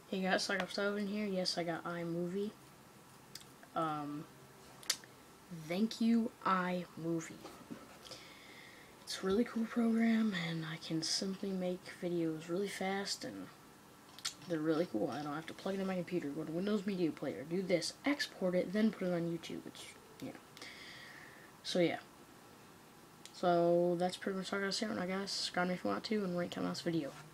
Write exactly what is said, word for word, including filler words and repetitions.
Hey guys, like I'm still in here. Yes, I got iMovie. Um, thank you, iMovie. It's a really cool program, and I can simply make videos really fast, and they're really cool. I don't have to plug it in my computer. Go to Windows Media Player, do this, export it, then put it on YouTube. It's yeah. So yeah. So that's pretty much all I gotta say right now, guys. Subscribe me if you want to, and rate, comment on this video.